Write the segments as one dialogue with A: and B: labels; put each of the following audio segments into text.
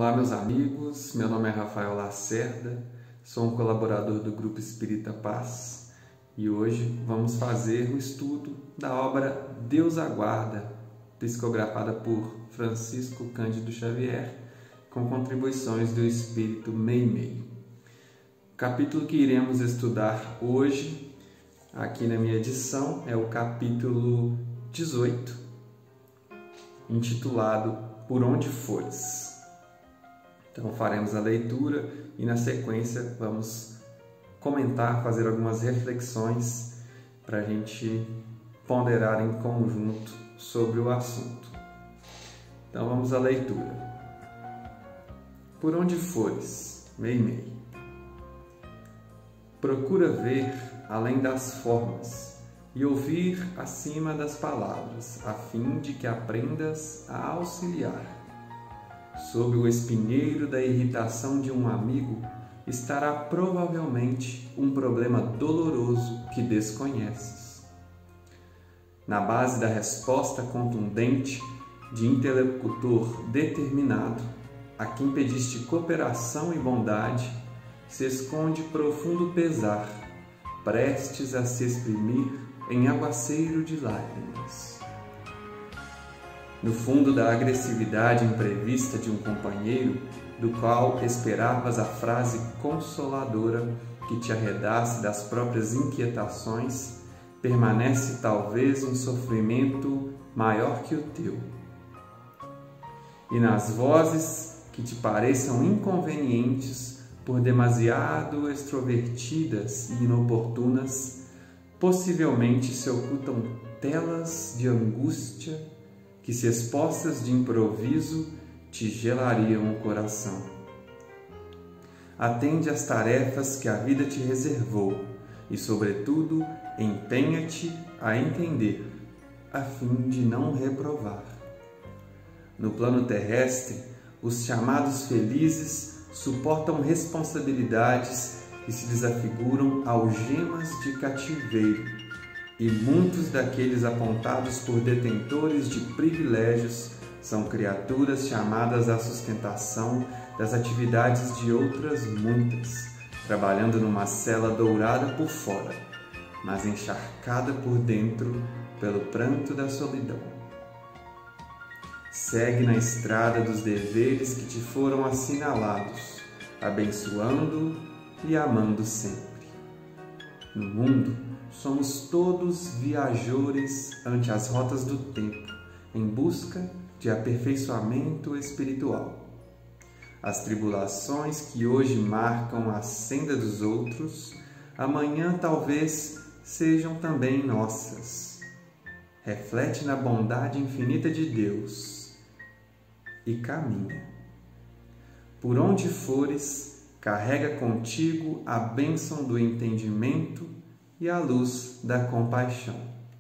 A: Olá, meus amigos, meu nome é Rafael Lacerda, sou um colaborador do Grupo Espírita Paz e hoje vamos fazer o estudo da obra Deus Aguarda, psicografada por Francisco Cândido Xavier, com contribuições do Espírito Meimei. O capítulo que iremos estudar hoje, aqui na minha edição, é o capítulo 18, intitulado Por Onde Fores. Então faremos a leitura e na sequência vamos comentar, fazer algumas reflexões para a gente ponderar em conjunto sobre o assunto. Então vamos à leitura. Por onde fores, Meimei. Procura ver além das formas e ouvir acima das palavras, a fim de que aprendas a auxiliar. Sob o espinheiro da irritação de um amigo estará provavelmente um problema doloroso que desconheces. Na base da resposta contundente de interlocutor determinado, a quem pediste cooperação e bondade, se esconde profundo pesar, prestes a se exprimir em aguaceiro de lágrimas. No fundo da agressividade imprevista de um companheiro, do qual esperavas a frase consoladora que te arredasse das próprias inquietações, permanece talvez um sofrimento maior que o teu. E nas vozes que te pareçam inconvenientes por demasiado extrovertidas e inoportunas, possivelmente se ocultam telas de angústia que, se expostas de improviso, te gelariam o coração. Atende às tarefas que a vida te reservou e, sobretudo, empenha-te a entender, a fim de não reprovar. No plano terrestre, os chamados felizes suportam responsabilidades que se desafiguram algemas de cativeiro, e muitos daqueles apontados por detentores de privilégios são criaturas chamadas à sustentação das atividades de outras muitas, trabalhando numa cela dourada por fora, mas encharcada por dentro pelo pranto da solidão. Segue na estrada dos deveres que te foram assinalados, abençoando e amando sempre. No mundo, somos todos viajores ante as rotas do tempo, em busca de aperfeiçoamento espiritual. As tribulações que hoje marcam a senda dos outros, amanhã talvez sejam também nossas. Reflete na bondade infinita de Deus e caminha. Por onde fores, carrega contigo a bênção do entendimento e a luz da compaixão.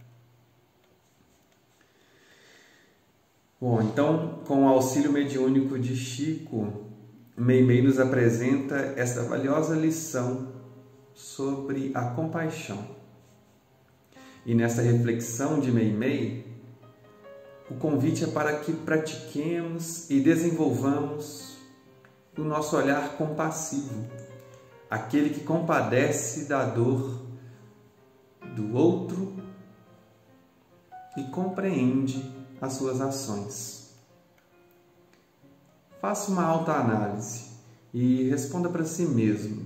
A: Bom, então, com o auxílio mediúnico de Chico, Meimei nos apresenta esta valiosa lição sobre a compaixão. E nessa reflexão de Meimei, o convite é para que pratiquemos e desenvolvamos o nosso olhar compassivo, aquele que compadece da dor do outro e compreende as suas ações. Faça uma autoanálise e responda para si mesmo: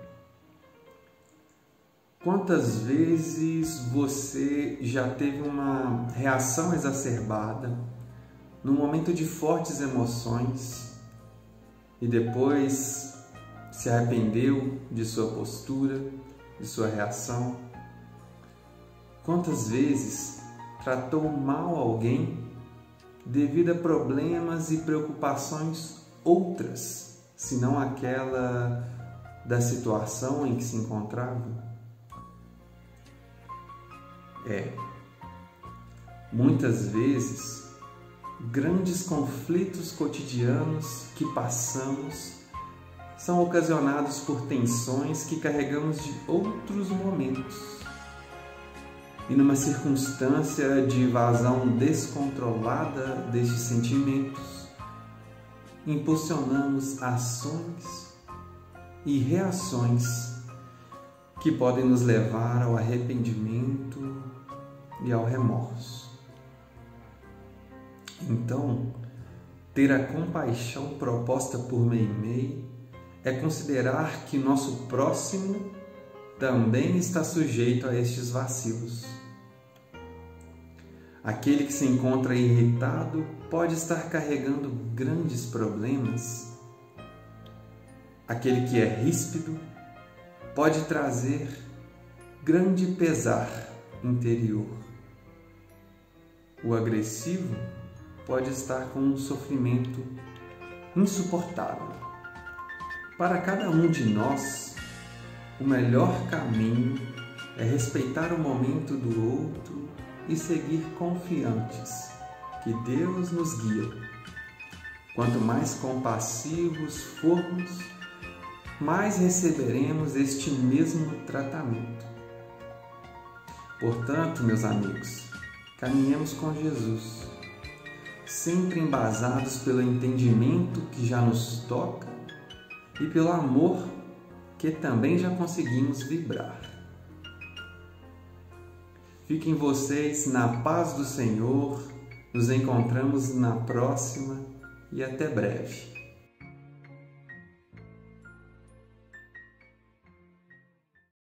A: quantas vezes você já teve uma reação exacerbada num momento de fortes emoções e depois se arrependeu de sua postura, de sua reação? Quantas vezes tratou mal alguém devido a problemas e preocupações outras, senão aquela da situação em que se encontrava? Muitas vezes, grandes conflitos cotidianos que passamos são ocasionados por tensões que carregamos de outros momentos. E numa circunstância de evasão descontrolada destes sentimentos, impulsionamos ações e reações que podem nos levar ao arrependimento e ao remorso. Então, ter a compaixão proposta por Meimei é considerar que nosso próximo também está sujeito a estes vacilos. Aquele que se encontra irritado pode estar carregando grandes problemas. Aquele que é ríspido pode trazer grande pesar interior. O agressivo pode estar com um sofrimento insuportável. Para cada um de nós, o melhor caminho é respeitar o momento do outro e seguir confiantes que Deus nos guia. Quanto mais compassivos formos, mais receberemos este mesmo tratamento. Portanto, meus amigos, caminhemos com Jesus, sempre embasados pelo entendimento que já nos toca e pelo amor que também já conseguimos vibrar. Fiquem vocês na paz do Senhor, nos encontramos na próxima e até breve.